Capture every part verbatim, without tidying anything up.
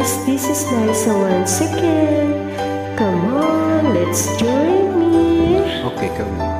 Yes, this is nice once again. Come on, let's join me. Okay, come on.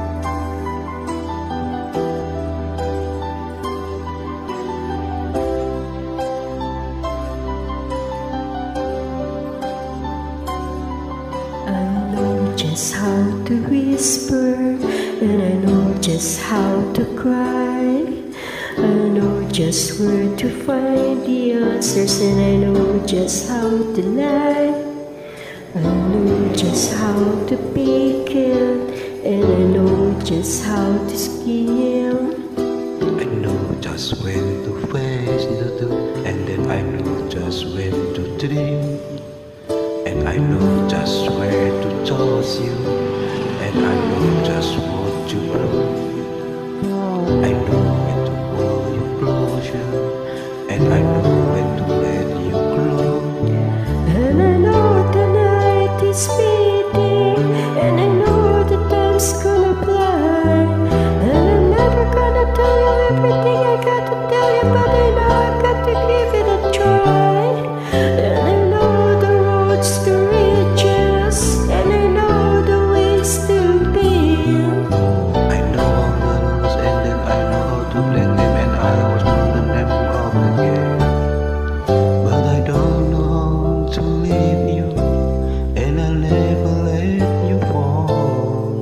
I know just how to whisper, and I know just how to cry. I know just where to find the answers, and I know just how to lie. I know just how to pick it, and I know just how to scheme. I know just when to face the truth, and then I know just when to dream. And I know just where to toss you, and I know just what to blow. I know when to pull you closer, and I know when to let you glow. And I know the night is fading, and I know the time's gonna fly. And I'm never gonna tell you everything I got to tell you, but I know I got to give it a try. And I know the roads to riches, and I know the ways to pain. I know all the rules, and then I know how to play them, and I always learn them all again. But I don't know how to leave you, and I'll never let you fall.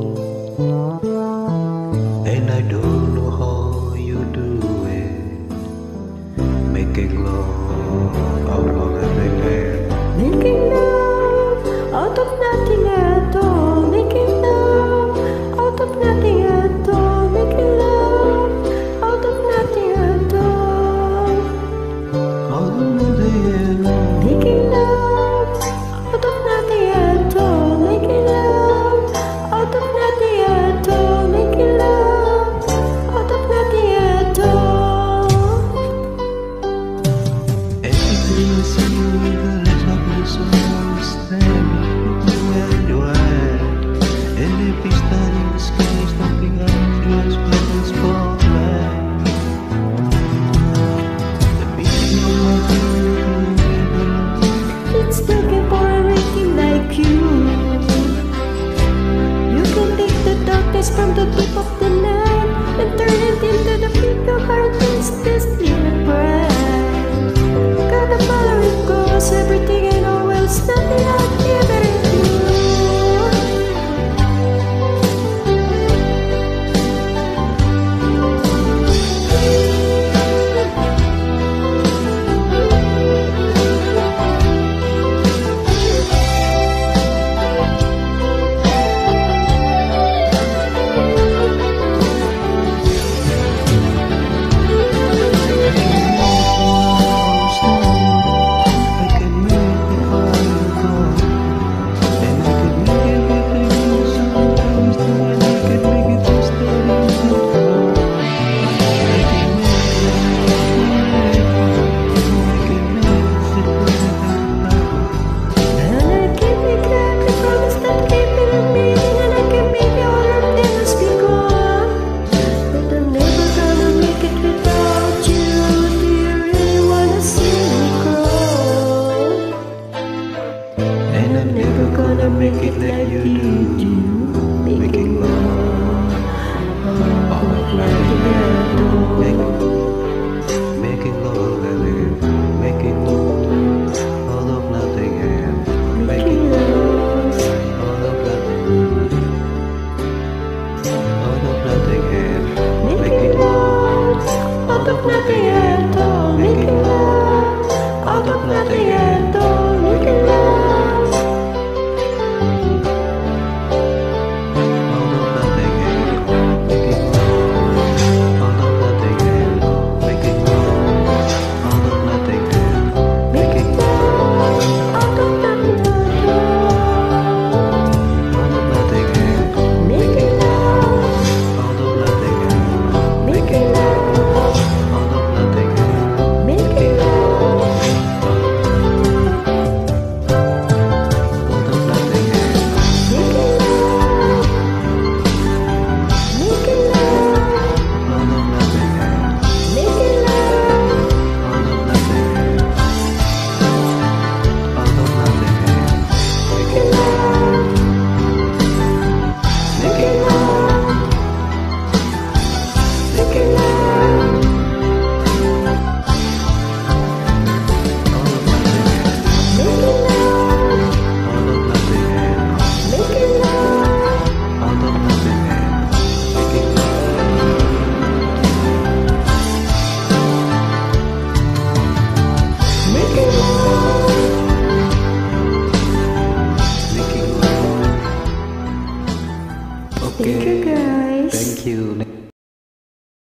And I don't know how you do it, making love out of everything. Making love out of nothing at all. Making love out of nothing at all. Making love out of nothing at all. All of nothing. Making love out of nothing at all. Making love out of nothing at all. Making love out of nothing at all. Everything I see you with the rest of my soul is standing where you are. And if it's starting the sky is knocking out just like a spotlight. The beating of my heart, It's looking for a rating like you. You can take the darkness from the tip of the night and turn it into the peak of our taste, this little bright. Gotta follow it you.